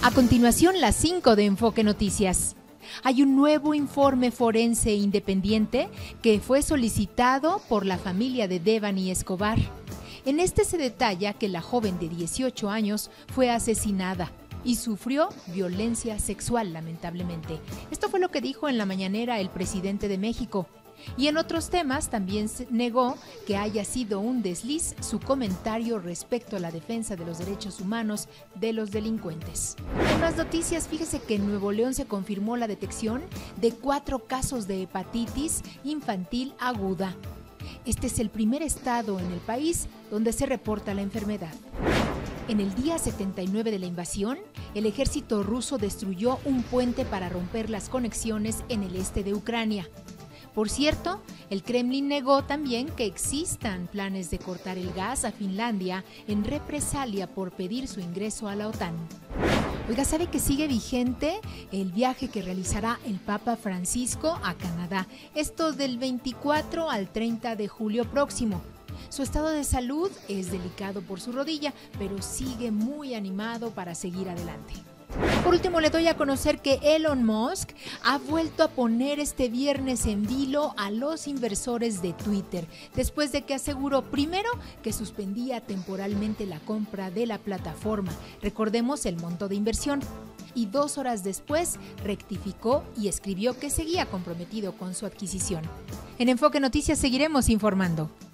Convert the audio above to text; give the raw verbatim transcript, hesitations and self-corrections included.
A continuación, las cinco de Enfoque Noticias. Hay un nuevo informe forense independiente que fue solicitado por la familia de Devani Escobar. En este se detalla que la joven de dieciocho años fue asesinada y sufrió violencia sexual, lamentablemente. Esto fue lo que dijo en la mañanera el presidente de México. Y en otros temas también negó que haya sido un desliz su comentario respecto a la defensa de los derechos humanos de los delincuentes. En más noticias, fíjese que en Nuevo León se confirmó la detección de cuatro casos de hepatitis infantil aguda. Este es el primer estado en el país donde se reporta la enfermedad. En el día setenta y nueve de la invasión, el ejército ruso destruyó un puente para romper las conexiones en el este de Ucrania. Por cierto, el Kremlin negó también que existan planes de cortar el gas a Finlandia en represalia por pedir su ingreso a la OTAN. Oiga, ¿sabe que sigue vigente el viaje que realizará el Papa Francisco a Canadá? Esto del veinticuatro al treinta de julio próximo. Su estado de salud es delicado por su rodilla, pero sigue muy animado para seguir adelante. Por último, le doy a conocer que Elon Musk ha vuelto a poner este viernes en vilo a los inversores de Twitter, después de que aseguró primero que suspendía temporalmente la compra de la plataforma, recordemos el monto de inversión, y dos horas después rectificó y escribió que seguía comprometido con su adquisición. En Enfoque Noticias seguiremos informando.